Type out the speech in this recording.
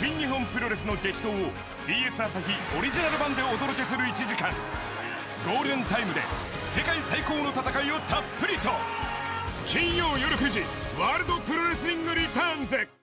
新日本プロレスの激闘を BS 朝日オリジナル版でお届けする1時間。ゴールデンタイムで世界最高の戦いをたっぷりと。金曜夜9時、ワールドプロレスリングリターンズ。